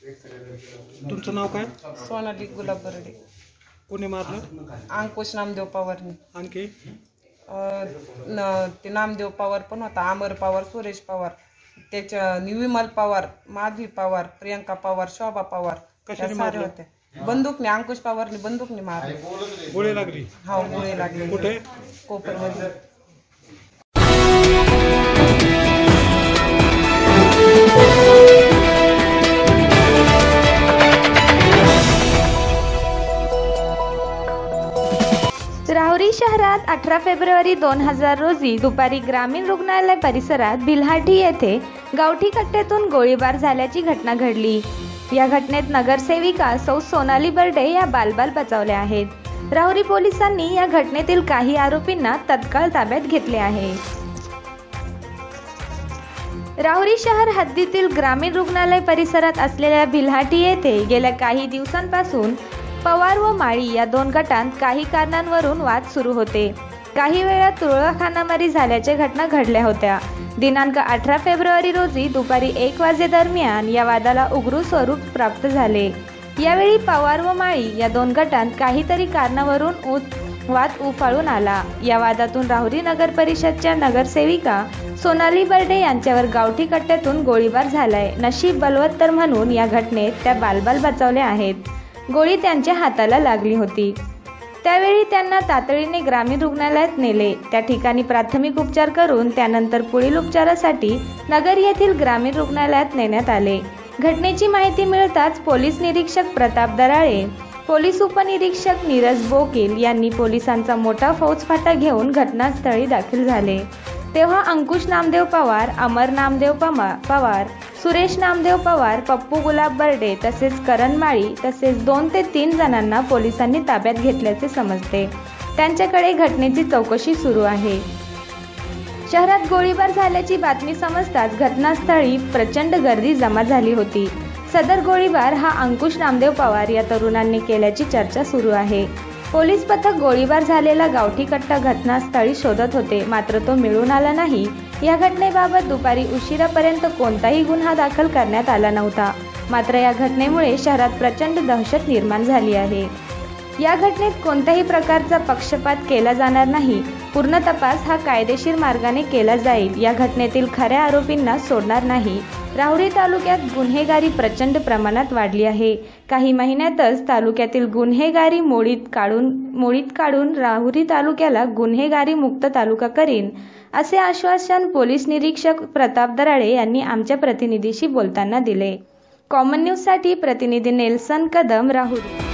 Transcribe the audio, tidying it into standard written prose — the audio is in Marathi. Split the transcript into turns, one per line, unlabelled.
तुमचं नाव काय?
सोनाली गुलाब बर्डे.
कोणी मारलं?
अंकुश नामदेव पवारनी.
आणखी
ते नामदेव पवार पण होता, अमर पवार, सुरेश पवार, त्याच्या विमल पवार, माधवी पवार, प्रियंका पवार, शोभा पवार,
कशाने
सारे
मारलं?
होते. बंदूकने, अंकुश पवारने बंदूकने मारले.
गोळी लागली?
हा, गोळी लागली.
कुठे?
कोपरमध्ये.
राहुरी शहरात 18 फेब्रुवारी 2000 रोजी दुपारी ग्रामीण रुग्णालय परिसरात बिल्हाटी येथे गावठी कट्ट्यातून गोळीबार झाल्याची घटना घडली. या घटनेत नगरसेविका सौ सोनाली बर्डे या बालबाल बचावल्या आहेत. राहुरी पोलिसांनी या घटनेतील काही आरोपींना तत्काळ ताब्यात घेतले आहे. राहुरी शहर हद्दीतील ग्रामीण रुग्णालय परिसरात असलेल्या बिल्हाटी येथे गेल्या काही दिवसांपासून पवार व माळी या दोन गटांत काही कारणांवरून वाद सुरू होते. काही वेळा तुरळक हाणामारी झाल्याच्या घटना घडल्या होत्या. दिनांक 18 फेब्रुवारी रोजी दुपारी 1 वाजेदरम्यान या वादाला उग्र स्वरूप प्राप्त झाले. यावेळी पवार व माळी या दोन गटांत काहीतरी कारणावरून वाद उफाळून आला. या वादातून राहुरी नगर परिषदच्या नगरसेविका सोनाली बर्डे यांच्यावर गावठी कट्ट्यातून गोळीबार झालाय. नशीब बलवत्तर म्हणून या घटनेत त्या बालबाल बचावल्या आहेत. गोळी त्यांच्या हाताला लागली होती. त्यावेळी त्यांना तातडीने ग्रामीण रुग्णालयात नेले. त्या ठिकाणी प्राथमिक उपचार करून त्यानंतर पुढील उपचारासाठी नगर येथील ग्रामीण रुग्णालयात नेण्यात आले. घटनेची माहिती मिळताच पोलीस निरीक्षक प्रताप दराळे, पोलीस उपनिरीक्षक नीरज बोकील यांनी पोलिसांचा मोठा फौजफाटा घेऊन घटनास्थळी दाखल झाले. तेव्हा अंकुश नामदेव पवार, अमर नामदेव पवार, सुरेश नामदेव पवार, पप्पू गुलाब बर्डे तसेच करण माळी तसेच 2 ते 3 जणांना पोलिसांनी ताब्यात घेतल्याचे समजते. त्यांच्याकडे घटनेची चौकशी सुरू आहे. शहरात गोळीबार झाल्याची बातमी समजताच घटनास्थळी प्रचंड गर्दी जमा झाली होती. सदर गोळीबार हा अंकुश नामदेव पवार या तरुणांनी केल्याची चर्चा सुरू आहे. पोलीस पथक गोळीबार झालेला गावठी कट्टा घटनास्थळी शोधत होते, मात्र तो मिळून आला नाही. या घटनेबाबत दुपारी उशिरापर्यंत कोणताही गुन्हा दाखल करण्यात आला नव्हता. मात्र या घटनेमुळे शहरात प्रचंड दहशत निर्माण झाली आहे. या घटनेत कोणत्याही प्रकारचा पक्षपात केला जाणार नाही. पूर्ण तपास हा कायदेशीर मार्गाने केला जाईल. या घटनेतील खऱ्या आरोपींना सोडणार नाही. राहुरी तालुक्यात गुन्हेगारी प्रचंड प्रमाणात वाढली आहे. काही महिन्यातच तालुक्यातील गुन्हेगारी मोडीत काढून राहुरी तालुक्याला गुन्हेगारी मुक्त तालुका करीन, असे आश्वासन पोलीस निरीक्षक प्रताप दराळे यांनी आमच्या प्रतिनिधीशी बोलताना दिले. कॉमन न्यूजसाठी प्रतिनिधी नेल्सन कदम, राहुरी.